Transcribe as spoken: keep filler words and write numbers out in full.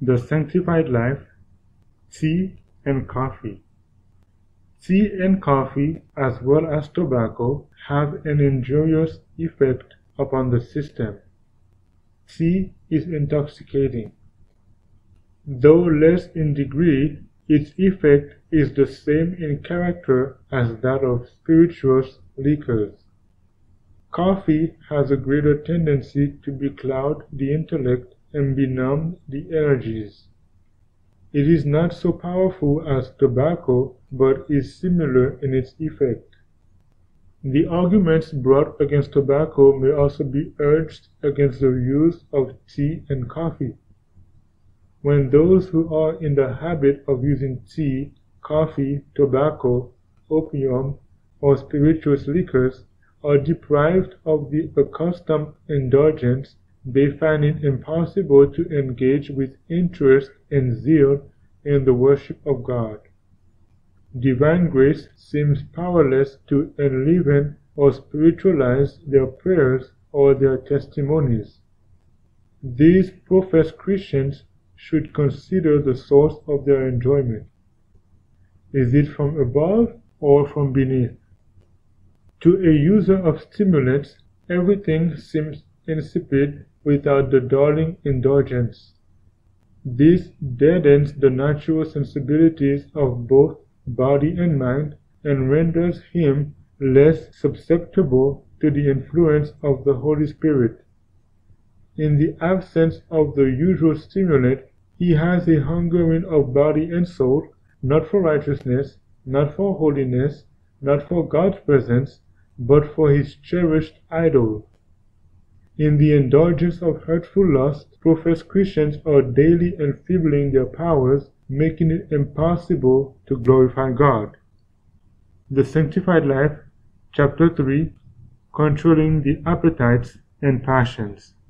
The Sanctified Life, Tea and Coffee. Tea and coffee, as well as tobacco, have an injurious effect upon the system. Tea is intoxicating. Though less in degree, its effect is the same in character as that of spirituous liquors. Coffee has a greater tendency to becloud the intellect and benumb the energies. It is not so powerful as tobacco, but is similar in its effect. The arguments brought against tobacco may also be urged against the use of tea and coffee. When those who are in the habit of using tea, coffee, tobacco, opium, or spirituous liquors are deprived of the accustomed indulgence, they find it impossible to engage with interest and zeal in the worship of God. Divine grace seems powerless to enliven or spiritualize their prayers or their testimonies. These professed Christians should consider the source of their enjoyment. Is it from above or from beneath? To a user of stimulants, everything seems insipid without the darling indulgence. This deadens the natural sensibilities of both body and mind, and renders him less susceptible to the influence of the Holy Spirit. In the absence of the usual stimulant, he has a hungering of body and soul, not for righteousness, not for holiness, not for God's presence, but for his cherished idol. In the indulgence of hurtful lust, professed Christians are daily enfeebling their powers, making it impossible to glorify God. The Sanctified Life, Chapter three, Controlling the Appetites and Passions.